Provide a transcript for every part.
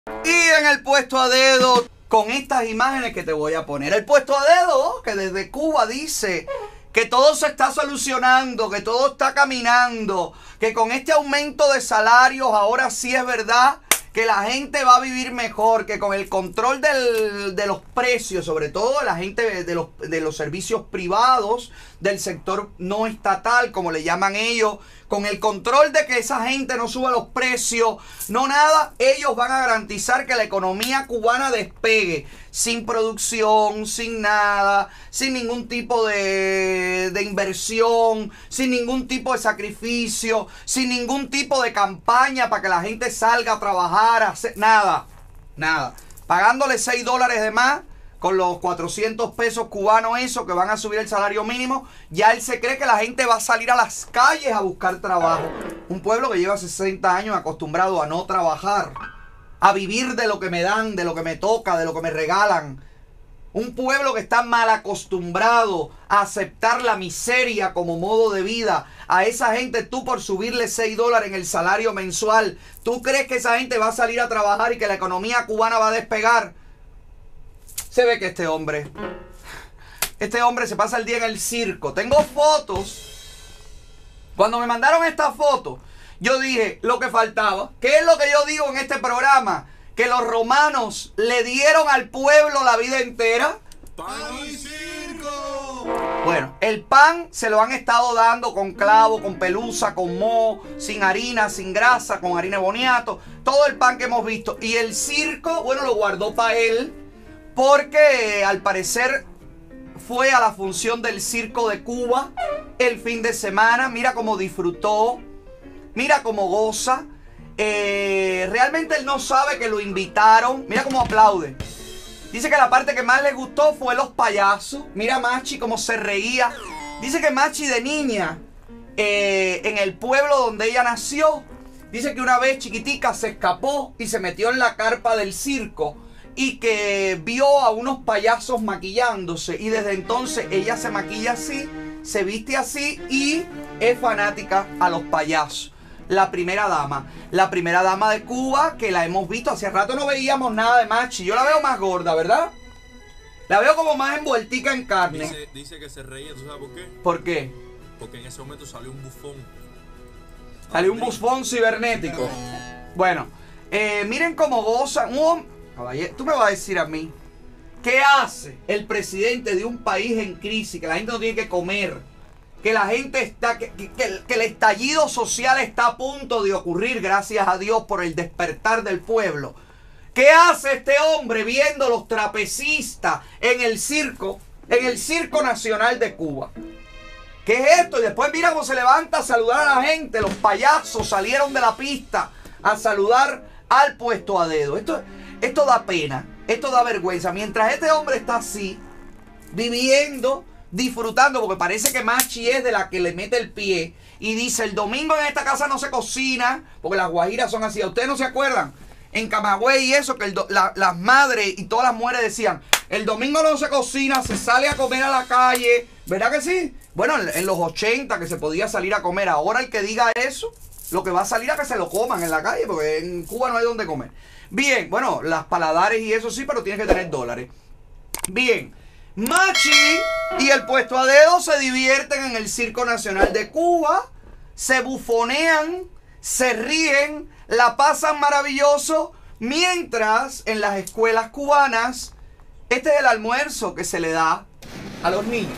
Y en el puesto a dedo, con estas imágenes que te voy a poner. El puesto a dedo, que desde Cuba dice que todo se está solucionando, que todo está caminando, que con este aumento de salarios ahora sí es verdad que la gente va a vivir mejor, que con el control de los precios, sobre todo la gente de los servicios privados, del sector no estatal, como le llaman ellos, con el control de que esa gente no suba los precios, no nada, ellos van a garantizar que la economía cubana despegue, sin producción, sin nada, sin ningún tipo de inversión, sin ningún tipo de sacrificio, sin ningún tipo de campaña para que la gente salga a trabajar, a hacer nada, nada. Pagándole $6 de más, con los 400 pesos cubanos esos que van a subir el salario mínimo, ya él se cree que la gente va a salir a las calles a buscar trabajo. Un pueblo que lleva 60 años acostumbrado a no trabajar, a vivir de lo que me dan, de lo que me toca, de lo que me regalan. Un pueblo que está mal acostumbrado a aceptar la miseria como modo de vida. A esa gente tú por subirle $6 en el salario mensual, ¿tú crees que esa gente va a salir a trabajar y que la economía cubana va a despegar? Se ve que este hombre se pasa el día en el circo. Tengo fotos. Cuando me mandaron esta foto, yo dije lo que faltaba. ¿Qué es lo que yo digo en este programa? Que los romanos le dieron al pueblo la vida entera. ¡Pan y circo! Bueno, el pan se lo han estado dando con clavo, con pelusa, con moho, sin harina, sin grasa, con harina de boniato. Todo el pan que hemos visto. Y el circo, bueno, lo guardó para él. Porque al parecer fue a la función del Circo de Cuba el fin de semana. Mira cómo disfrutó. Mira cómo goza. Realmente él no sabe que lo invitaron. Mira cómo aplaude. Dice que la parte que más le gustó fue los payasos. Mira Machi cómo se reía. Dice que Machi de niña, en el pueblo donde ella nació, dice que una vez chiquitica se escapó y se metió en la carpa del circo. Y que vio a unos payasos maquillándose. Y desde entonces ella se maquilla así, se viste así y es fanática a los payasos. La primera dama de Cuba, que la hemos visto. Hace rato no veíamos nada de Machi. Yo la veo más gorda, ¿verdad? La veo como más envueltica en carne. Dice que se reía, ¿tú sabes por qué? ¿Por qué? Porque en ese momento salió un bufón. Salió un bufón cibernético. Bueno, miren cómo gozan. Caballero, tú me vas a decir a mí, ¿qué hace el presidente de un país en crisis? Que la gente no tiene que comer, que la gente está, que el estallido social está a punto de ocurrir, gracias a Dios por el despertar del pueblo. ¿Qué hace este hombre viendo los trapecistas en el Circo Nacional de Cuba? ¿Qué es esto? Y después mira cómo se levanta a saludar a la gente. Los payasos salieron de la pista a saludar al puesto a dedo. Esto da pena, esto da vergüenza. Mientras este hombre está así, viviendo, disfrutando, porque parece que Machi es de la que le mete el pie y dice, el domingo en esta casa no se cocina, porque las guajiras son así. ¿Ustedes no se acuerdan? En Camagüey y eso, que las madres y todas las mujeres decían, el domingo no se cocina, se sale a comer a la calle. ¿Verdad que sí? Bueno, en los 80 que se podía salir a comer. Ahora el que diga eso, lo que va a salir a que se lo coman en la calle, porque en Cuba no hay donde comer. Bien, bueno, las paladares y eso sí, pero tienes que tener dólares. Bien, Machi y el puesto a dedo se divierten en el Circo Nacional de Cuba, se bufonean, se ríen, la pasan maravilloso, mientras en las escuelas cubanas, este es el almuerzo que se le da a los niños.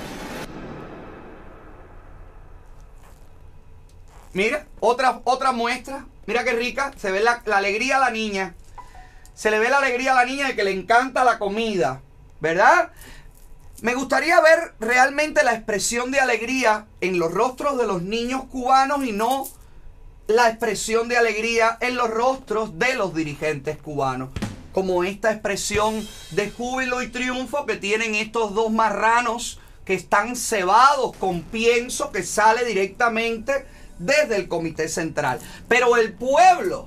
Mira, otra muestra, mira qué rica, se ve la alegría a la niña. Se le ve la alegría a la niña de que le encanta la comida, ¿verdad? Me gustaría ver realmente la expresión de alegría en los rostros de los niños cubanos y no la expresión de alegría en los rostros de los dirigentes cubanos. Como esta expresión de júbilo y triunfo que tienen estos dos marranos que están cebados con pienso que sale directamente desde el Comité Central. Pero el pueblo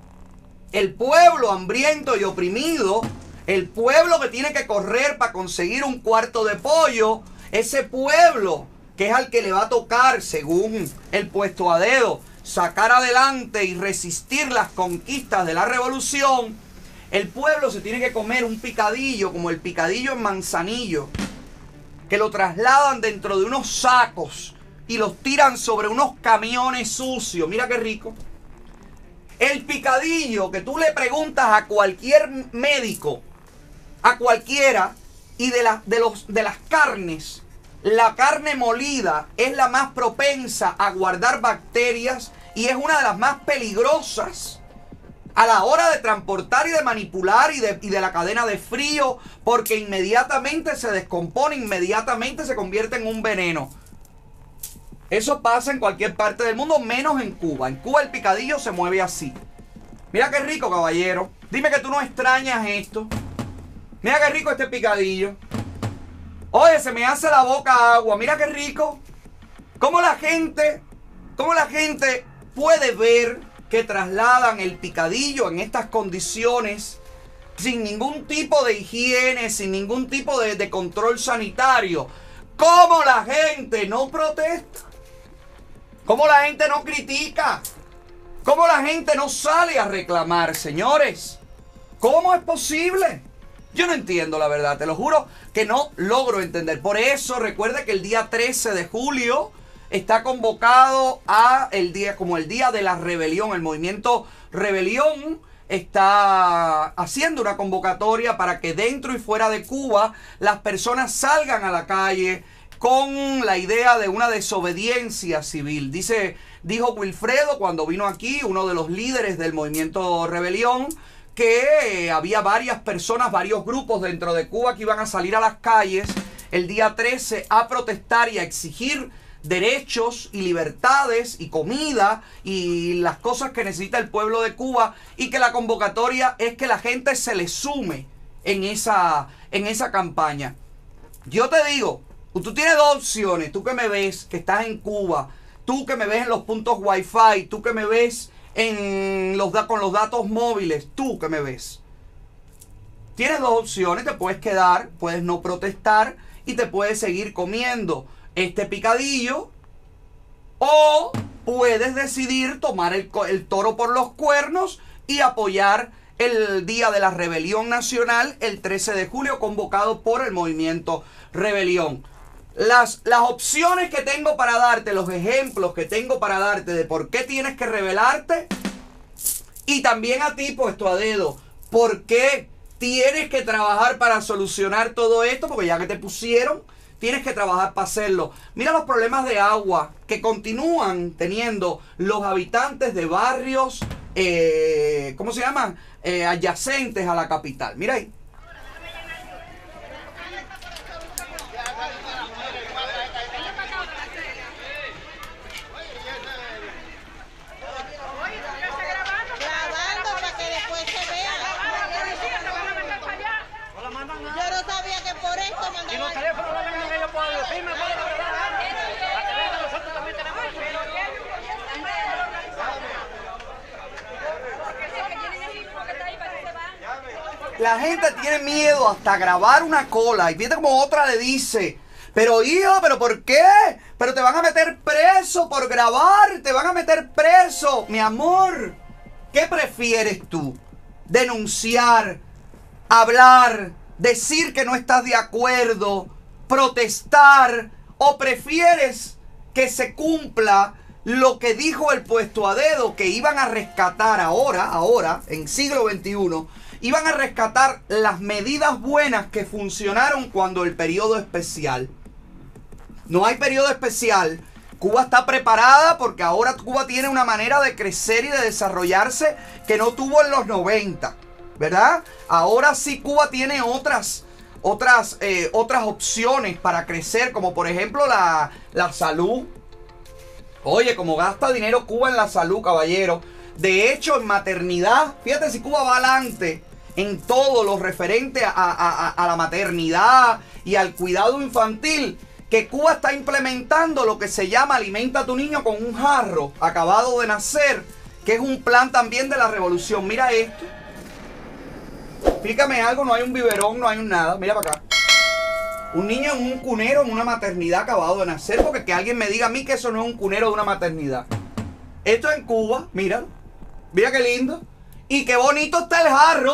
hambriento y oprimido, el pueblo que tiene que correr para conseguir un cuarto de pollo, ese pueblo que es al que le va a tocar, según el puesto a dedo, sacar adelante y resistir las conquistas de la revolución, El pueblo se tiene que comer un picadillo, como el picadillo en Manzanillo, que lo trasladan dentro de unos sacos y los tiran sobre unos camiones sucios. Mira qué rico. El picadillo que tú le preguntas a cualquier médico, a cualquiera, y de las carnes, la carne molida es la más propensa a guardar bacterias y es una de las más peligrosas a la hora de transportar y de manipular y de la cadena de frío, porque inmediatamente se descompone, inmediatamente se convierte en un veneno. Eso pasa en cualquier parte del mundo, menos en Cuba. En Cuba el picadillo se mueve así. Mira qué rico, caballero. Dime que tú no extrañas esto. Mira qué rico este picadillo. Oye, se me hace la boca agua. Mira qué rico. Cómo la gente puede ver que trasladan el picadillo en estas condiciones sin ningún tipo de higiene, sin ningún tipo de control sanitario. Cómo la gente no protesta. Cómo la gente no critica. Cómo la gente no sale a reclamar, señores. ¿Cómo es posible? Yo no entiendo, la verdad, te lo juro que no logro entender. Por eso recuerde que el día 13 de julio está convocado como el día de la rebelión. El movimiento Rebelión está haciendo una convocatoria para que dentro y fuera de Cuba las personas salgan a la calle con la idea de una desobediencia civil. Dijo Wilfredo cuando vino aquí, uno de los líderes del movimiento Rebelión, que había varias personas, varios grupos dentro de Cuba que iban a salir a las calles el día 13 a protestar y a exigir derechos y libertades y comida y las cosas que necesita el pueblo de Cuba, y que la convocatoria es que la gente se le sume en esa campaña. Yo te digo, tú tienes dos opciones, tú que me ves, que estás en Cuba, tú que me ves en los puntos Wi-Fi, tú que me ves con los datos móviles, tú que me ves. Tienes dos opciones, te puedes quedar, puedes no protestar y te puedes seguir comiendo este picadillo, o puedes decidir tomar el toro por los cuernos y apoyar el Día de la Rebelión Nacional el 13 de julio convocado por el movimiento Rebelión. Las opciones que tengo para darte, los ejemplos que tengo para darte de por qué tienes que rebelarte, y también a ti, puesto a dedo, por qué tienes que trabajar para solucionar todo esto, porque ya que te pusieron, tienes que trabajar para hacerlo. Mira los problemas de agua que continúan teniendo los habitantes de barrios, ¿cómo se llaman? Adyacentes a la capital. Mira ahí. La gente tiene miedo hasta grabar una cola. Y fíjate como otra le dice: pero hijo, ¿pero por qué? Pero te van a meter preso por grabar. Te van a meter preso. Mi amor, ¿qué prefieres tú? ¿Denunciar? ¿Hablar? ¿Decir que no estás de acuerdo? ¿Protestar? ¿O prefieres que se cumpla lo que dijo el puesto a dedo, que iban a rescatar ahora, en siglo XXI, iban a rescatar las medidas buenas que funcionaron cuando el periodo especial? No hay periodo especial. Cuba está preparada porque ahora Cuba tiene una manera de crecer y de desarrollarse que no tuvo en los 90, ¿verdad? Ahora sí Cuba tiene otras opciones para crecer, como por ejemplo la salud. Oye, como gasta dinero Cuba en la salud, caballero. De hecho, en maternidad, fíjate si Cuba va adelante en todo lo referente a la maternidad y al cuidado infantil, que Cuba está implementando lo que se llama Alimenta a tu niño con un jarro acabado de nacer, que es un plan también de la revolución. Mira esto. Explícame algo, no hay un biberón, no hay un nada. Mira para acá. Un niño en un cunero, en una maternidad acabado de nacer, porque que alguien me diga a mí que eso no es un cunero de una maternidad. Esto en Cuba, mira. Mira qué lindo. Y qué bonito está el jarro.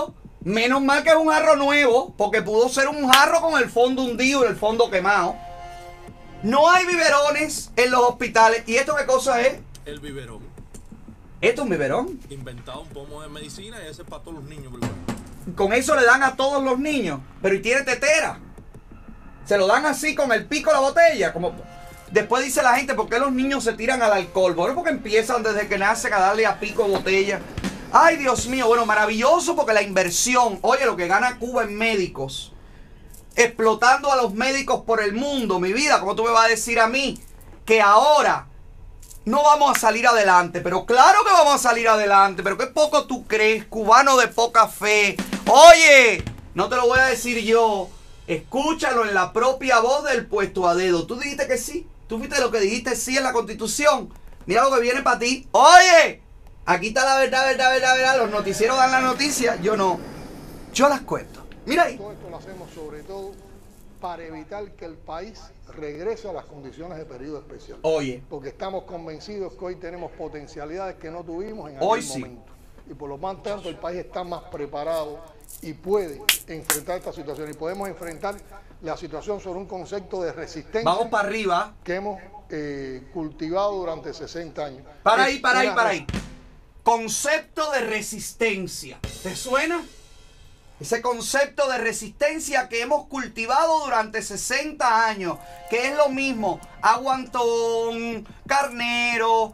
Menos mal que es un jarro nuevo, porque pudo ser un jarro con el fondo hundido y el fondo quemado. No hay biberones en los hospitales. ¿Y esto qué cosa es? El biberón. ¿Esto es un biberón? Inventado un pomo de medicina y ese es para todos los niños primero. Con eso le dan a todos los niños. Pero ¿y tiene tetera? Se lo dan así con el pico de la botella. Como... Después dice la gente, ¿por qué los niños se tiran al alcohol? Bueno, porque empiezan desde que nacen a darle a pico de botella. Ay, Dios mío, bueno, maravilloso porque la inversión, oye, lo que gana Cuba en médicos, explotando a los médicos por el mundo, mi vida, ¿cómo tú me vas a decir a mí que ahora no vamos a salir adelante? Pero claro que vamos a salir adelante, pero qué poco tú crees, cubano de poca fe. Oye, no te lo voy a decir yo, escúchalo en la propia voz del puesto a dedo. Tú dijiste que sí, tú fuiste lo que dijiste sí en la Constitución. Mira lo que viene para ti. Oye, aquí está la verdad. Los noticieros dan la noticia, yo no. Yo las cuento. Mira ahí. Todo esto lo hacemos sobre todo para evitar que el país regrese a las condiciones de periodo especial. Oye. Porque estamos convencidos que hoy tenemos potencialidades que no tuvimos en Hoy aquel sí. momento. Y por lo más tanto el país está más preparado y puede enfrentar esta situación. Y podemos enfrentar la situación sobre un concepto de resistencia. Vamos para arriba. Que hemos cultivado durante 60 años. Para ahí. Concepto de resistencia. ¿Te suena? Ese concepto de resistencia que hemos cultivado durante 60 años, que es lo mismo, aguantón, carnero,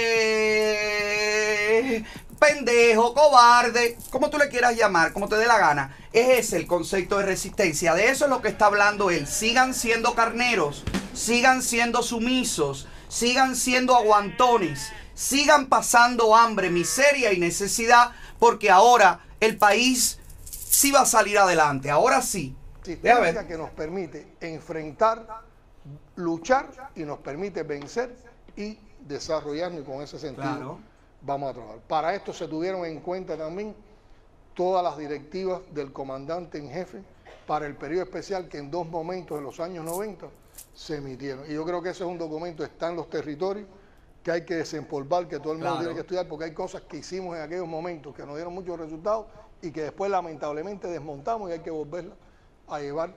pendejo, cobarde, como tú le quieras llamar, como te dé la gana. Ese es el concepto de resistencia. De eso es lo que está hablando él. Sigan siendo carneros, sigan siendo sumisos, sigan siendo aguantones, sigan pasando hambre, miseria y necesidad, porque ahora el país sí va a salir adelante, ahora sí. Resistencia que nos permite enfrentar, luchar y nos permite vencer y desarrollarnos, y con ese sentido Claro. vamos a trabajar. Para esto se tuvieron en cuenta también todas las directivas del comandante en jefe para el periodo especial que en 2 momentos en los años 90 se emitieron. Y yo creo que ese es un documento, está en los territorios, que hay que desempolvar, que todo el mundo tiene que estudiar, porque hay cosas que hicimos en aquellos momentos que nos dieron muchos resultados y que después lamentablemente desmontamos y hay que volverla a llevar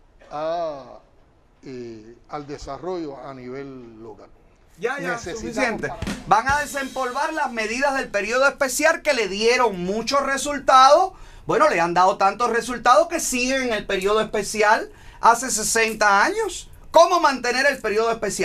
al desarrollo a nivel local. Ya, suficiente. Van a desempolvar las medidas del periodo especial que le dieron muchos resultados. Bueno, le han dado tantos resultados que siguen en el periodo especial hace 60 años. ¿Cómo mantener el periodo especial?